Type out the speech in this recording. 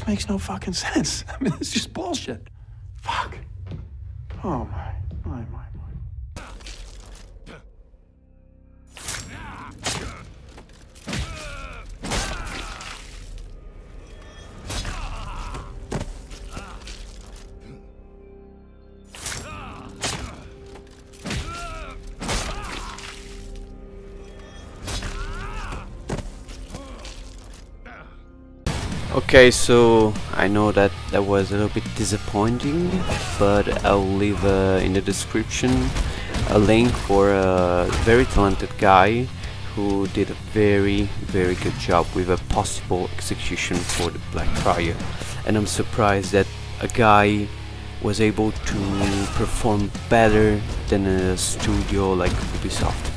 makes no fucking sense. I mean, it's just bullshit. Fuck. Oh my. Okay, so I know that that was a little bit disappointing, but I'll leave in the description a link for a very talented guy who did a very good job with a possible execution for the Black Friar. And I'm surprised that a guy was able to perform better than a studio like Ubisoft.